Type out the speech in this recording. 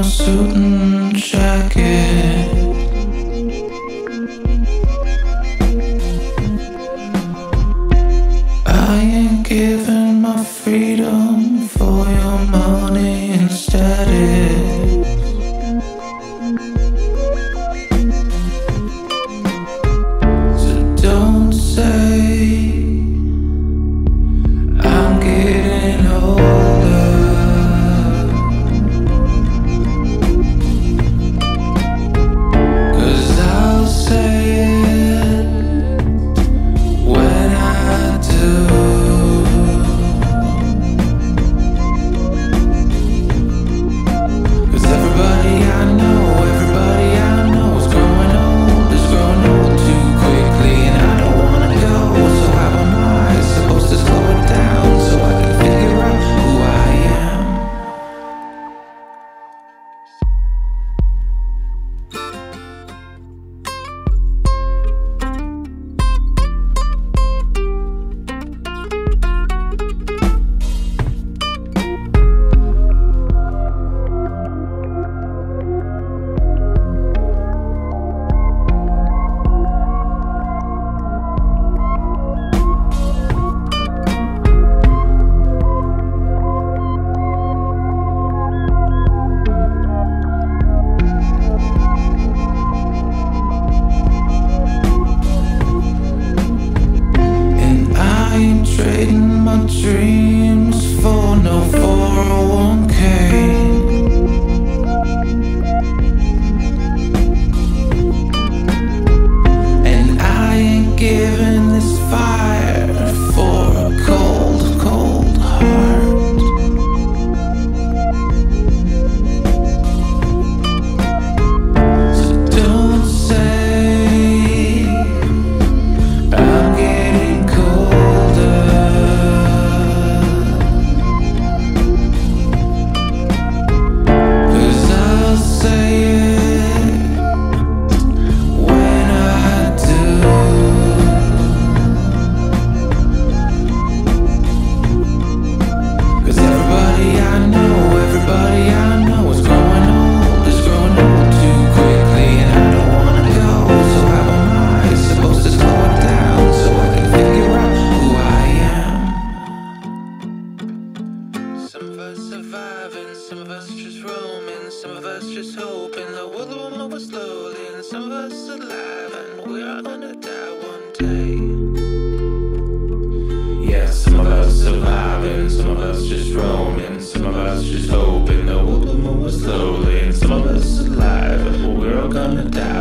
suit and jacket. I ain't giving my freedom for your money and status. So don't say I'm getting older, 'cause I'll say it when I do. 'Cause everybody I know is growing old too quickly, and I don't wanna go. So how am I supposed to slow it down so I can figure out who I am? Trading my dreams for no 401k. And I ain't giving this fire for a cold, cold heart. So don't say I'm getting colder, 'cause I'll say it when I do. 'Cause everybody I know is growing old too quickly, and I don't wanna go. So how am I supposed to slow it down so I can figure out who I am? Some of us surviving, some of us just roaming, some of us just hoping the world will move us slowly, and some of us alive and we are gonna die one day. Yeah, some of us surviving, some of us just roaming, some of us just hoping the world will move us slowly, and some of us alive and we're all gonna die